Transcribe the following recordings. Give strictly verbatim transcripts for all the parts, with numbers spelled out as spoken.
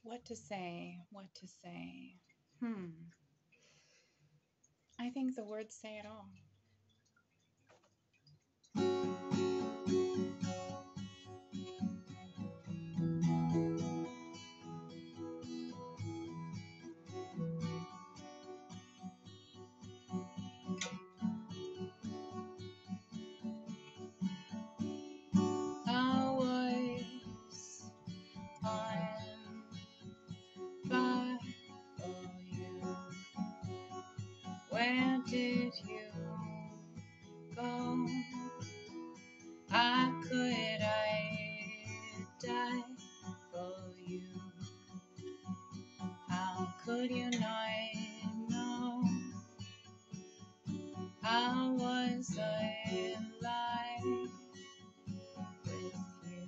What to say? What to say? Hmm. I think the words say it all. I was on fire for you. Where did you go? How could I die for you? How could you not know? How was I alive with you?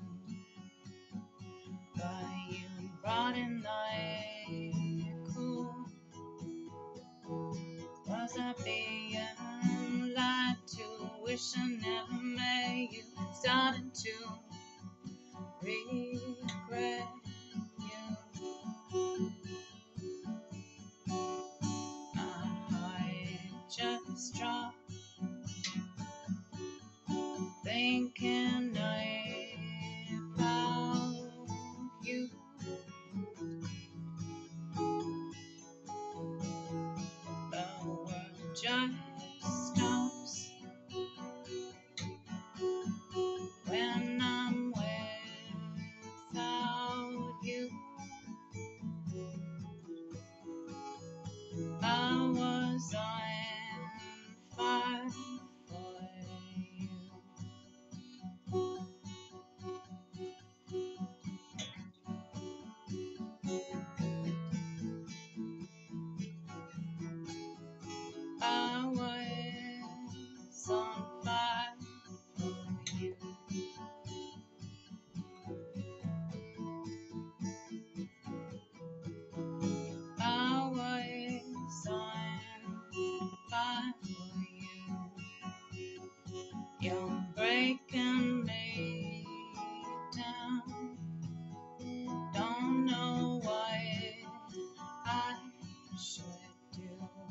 But you brought in night cool. Was I being lied to? Wish I never met you. Starting to regret you. My heart just dropped, thinking about you. The world just stops when I'm without you. I was on fire for you. I was on fire for you. I was on fire for you. You're breaking me down. Don't know what I should do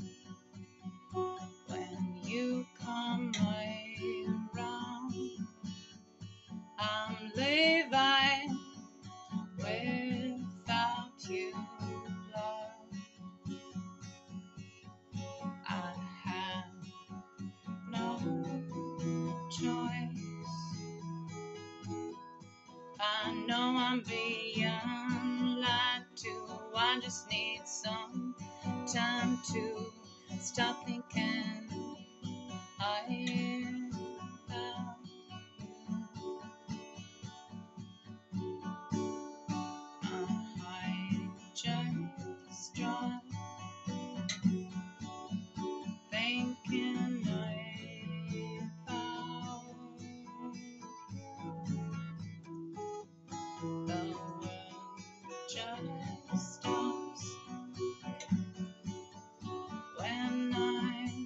when you come around. I'm leaving without you, love. I have no choice. I know I'm being lied to. I just need some time to stop thinking I am about you. My heart just dropped, thinking about the world just stops when I'm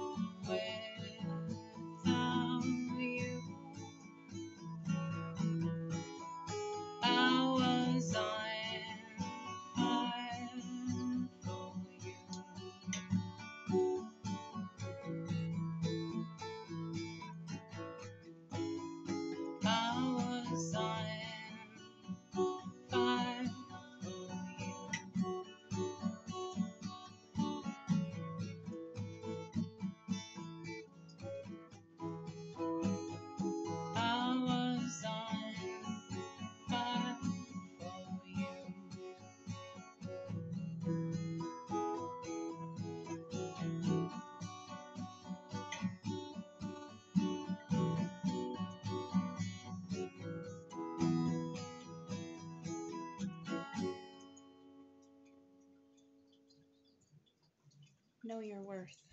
without you. I was on fire for you. I was on fire for you. I was on fire for you. Know your worth.